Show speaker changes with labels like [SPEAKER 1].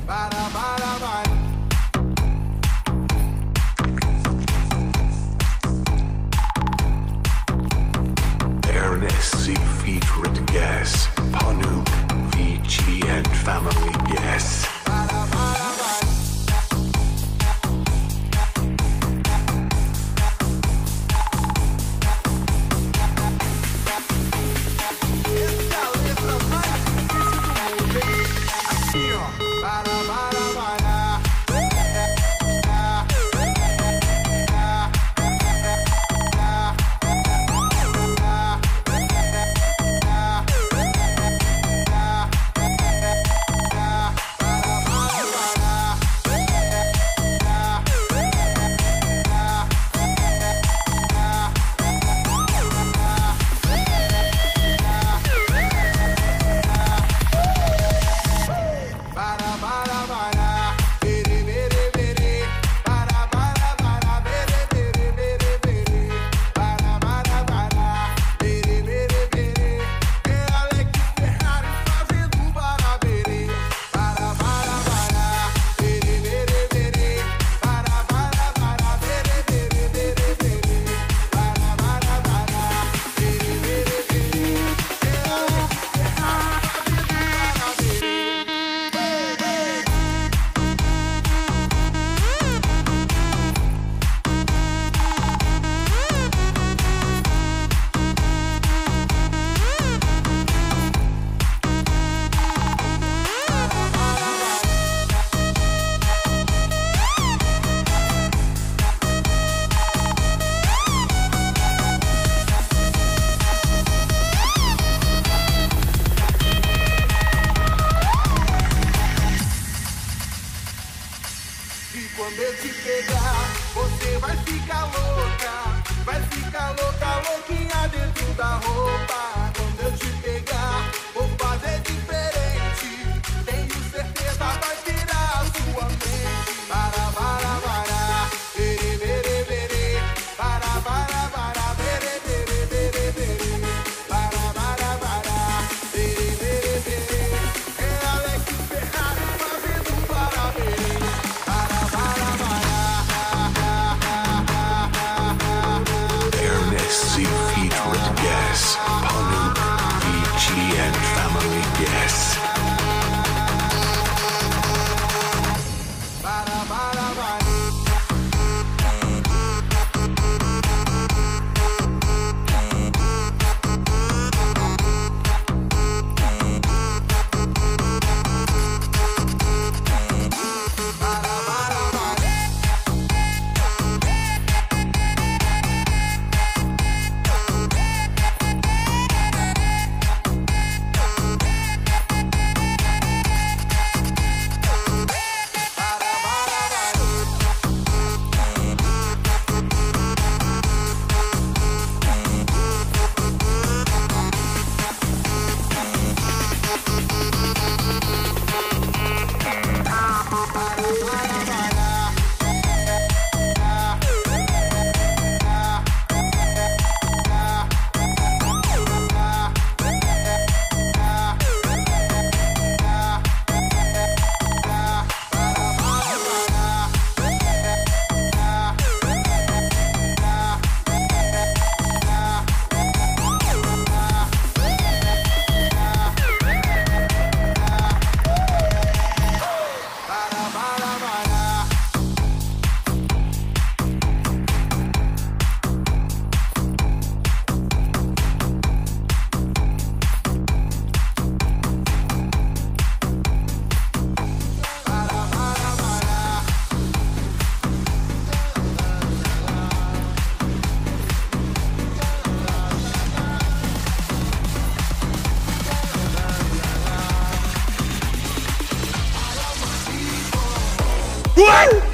[SPEAKER 1] Ernest, featured guest, Panuk, VG and family guests.
[SPEAKER 2] Quando eu te pegar, você vai ficar louca, louquinha dentro da roupa. Quando eu te pegar, vou fazer diferente. Tenho certeza vai tirar a sua mente. Para, bere, bere, bere. Para, bere, bere, bere, bere. Para, bere, bere, bere. É Alex Ferrari fazendo para bere.
[SPEAKER 1] Ernest, featured guest, Panuk, VG and family guests.
[SPEAKER 3] What?